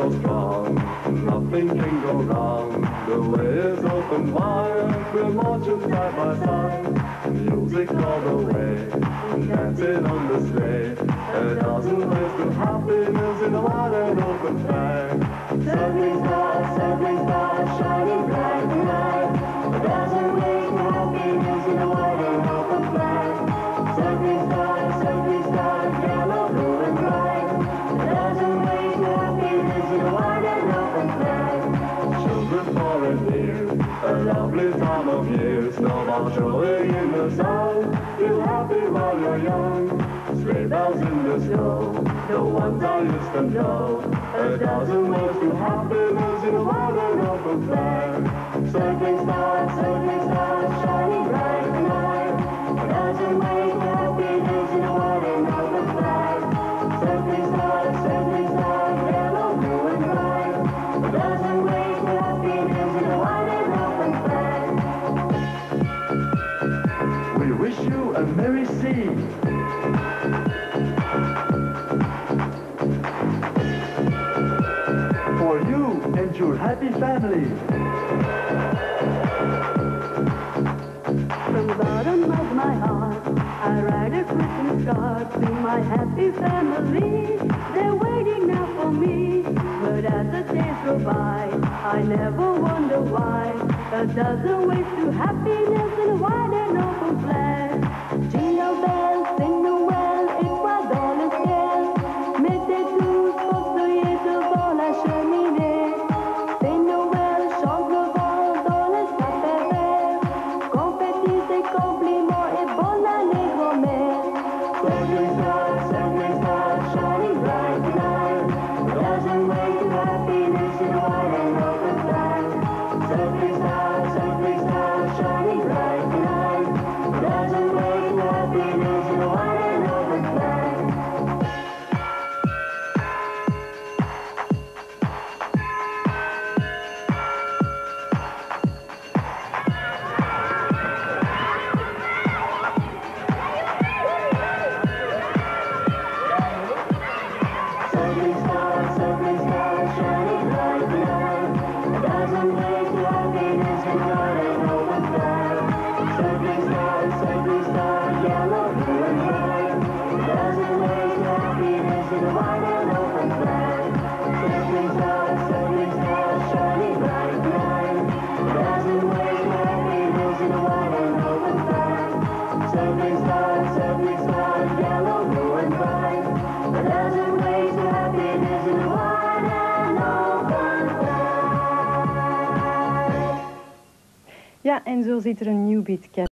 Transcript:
so strong, nothing can go wrong. The way is open wide, we're marching side by side. Music all the way, dancing on the sleigh. A dozen ways to happiness in a wide and open sky. Circling stars, shining bright tonight. A dozen ways to happiness in a wide and open flag. Circling stars, yellow, blue and bright. A dozen ways to happiness in a wide and open flag. Children far and near, a lovely time of year. Snowballs showing in the sun, feel happy while you're young. Sleigh bells in the snow, the ones I used to know. A dozen ways to happiness in a wide and open flag. Circling stars, shining bright tonight. A dozen ways to happiness in a wide and open flag. Circling stars, yellow, blue and bright. A dozen ways to happiness in a wide and open flag. We wish you a merry sea. For you and your happy family. From the bottom of my heart, I write a Christmas card to my happy family. They're waiting now for me, but as the days go by, I never wonder why. A dozen ways to happiness in a wide and open flag. Jingle bells, sing the well, et toi dans le ciel. Mettez tous vos feuillets devant la cheminée. C'est Noël, chante le vent dans les sapins verts. Confetti, des compliments et bonne année, grand-mère. Circling stars, shining bright tonight. A dozen ways to happiness in a wide and open flag. Circling stars, shining bright tonight. A dozen ways to happiness in a wide and open flag. Circling stars, shining bright tonight. A dozen ways to happiness in a wide and open flag. Circling stars, yellow, blue and bright. A dozen ways to happiness in a wide and open flag. Circling stars, shining bright tonight. A dozen ways to happiness in a wide and open flag. Circling stars, yellow, blue and bright. A dozen ways to happiness in a wide and open flag. Ja, en zo zit er een nieuw beat.